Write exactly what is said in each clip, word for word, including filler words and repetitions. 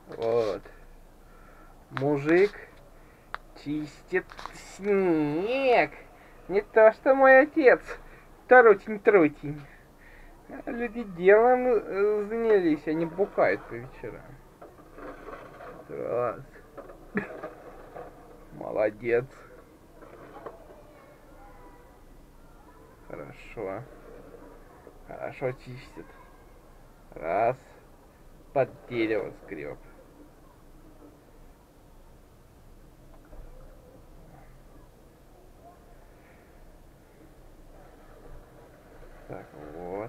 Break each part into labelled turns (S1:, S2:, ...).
S1: Вот. Мужик чистит снег. Не то что мой отец. Трутень-трутень. Люди делом э, занялись, они бухают по вечерам. Раз. Молодец. Хорошо. Хорошо чистит. Раз. Под дерево сгреб. Так, вот.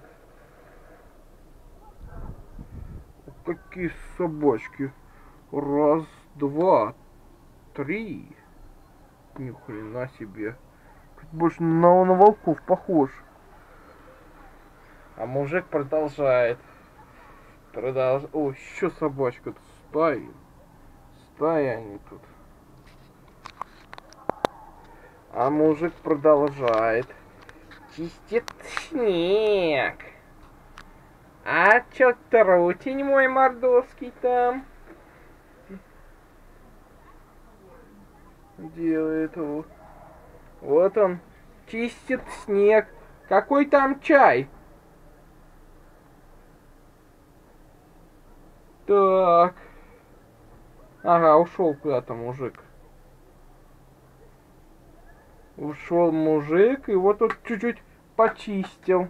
S1: Какие собачки. Раз, два, три. Ни хрена себе. Тут больше на, на волков похож. А мужик продолжает. Продолж... О, еще собачка тут стаи. Стаи они тут. А мужик продолжает. Чистит снег. А чё трутень мой мордовский там делает? Вот. Вот он чистит снег. Какой там чай? Так. Ага, ушел куда-то мужик. Ушел мужик, и вот тут чуть-чуть почистил.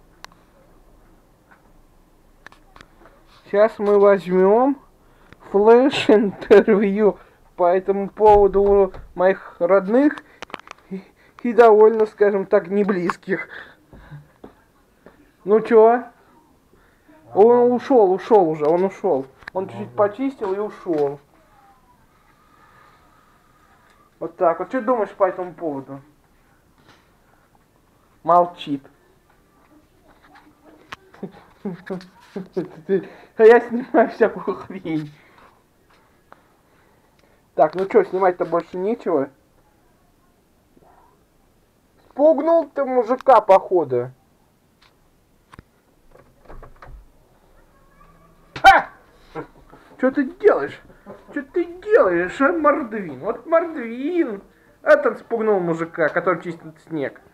S1: Сейчас мы возьмем флеш-интервью по этому поводу у моих родных и, и довольно, скажем так, не близких. Ну чё? Он ушел, ушел уже, он ушел. Он чуть-чуть почистил и ушел. Вот так вот. Что думаешь по этому поводу? Молчит. А я снимаю всякую хрень. Так, ну что, снимать-то больше нечего. Спугнул ты мужика, походу. Ха! Что ты делаешь? Что ты делаешь, а, Мордвин? Вот Мордвин. Этот спугнул мужика, который чистит снег.